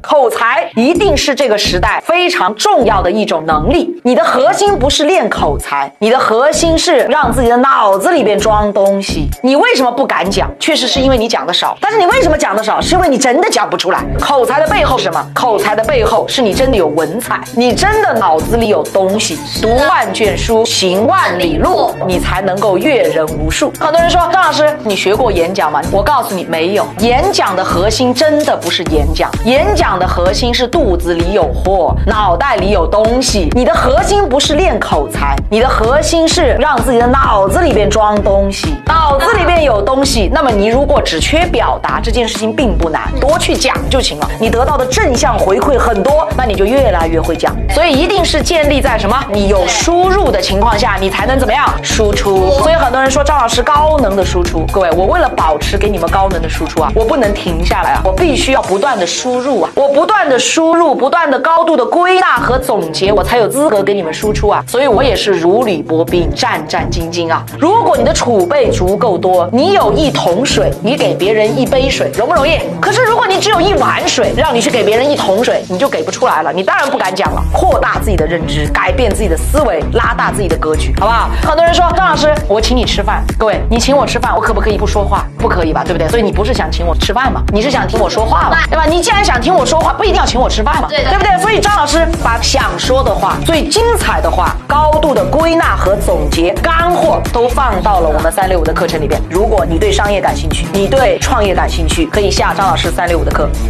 口才一定是这个时代非常重要的一种能力。你的核心不是练口才，你的核心是让自己的脑子里边装东西。你为什么不敢讲？确实是因为你讲的少。但是你为什么讲的少？是因为你真的讲不出来。口才的背后是什么？口才的背后是你真的有文采，你真的脑子里有东西。读万卷书，行万里路，你才能够阅人无数。很多人说张老师，你学过演讲吗？我告诉你，没有。演讲的核心真的不是演讲，演讲的核心是肚子里有货，脑袋里有东西。你的核心不是练口才，你的核心是让自己的脑子里边装东西。脑子里边有东西，那么你如果只缺表达，这件事情并不难，多去讲就行了。你得到的正向回馈很多，那你就越来越会讲。所以一定是建立在什么？你有输入的情况下，你才能怎么样输出。所以很多人说张老师高能的输出，各位，我为了保持给你们高能的输出啊，我不能停下来啊，我必须要不断的输入啊，我不断的输入，不断的高度的归纳和总结，我才有资格给你们输出啊。所以我也是如履薄冰，战战兢兢啊。如果你的储备足够多，你有1桶水，你给别人1杯水，容不容易？可是如果你只有1碗水，让你去给别人1桶水，你就给不出来了，你当然不敢讲了。扩大自己的认知，改变自己的思维，拉大自己的格局，好不好？很多人说张老师，我请你吃饭，各位，你请我吃饭，我可不可以不说话？不可以吧，对不对？所以你不是想请我吃饭吗？你是想听我说话嘛，对吧？你既然想听我说话，不一定要请我吃饭嘛，对不对？所以张老师把想说的话、最精彩的话、高度的归纳和总结、干货都放到了我们365的课程里边。如果你对商业感兴趣，你对创业感兴趣，可以下张老师365的课。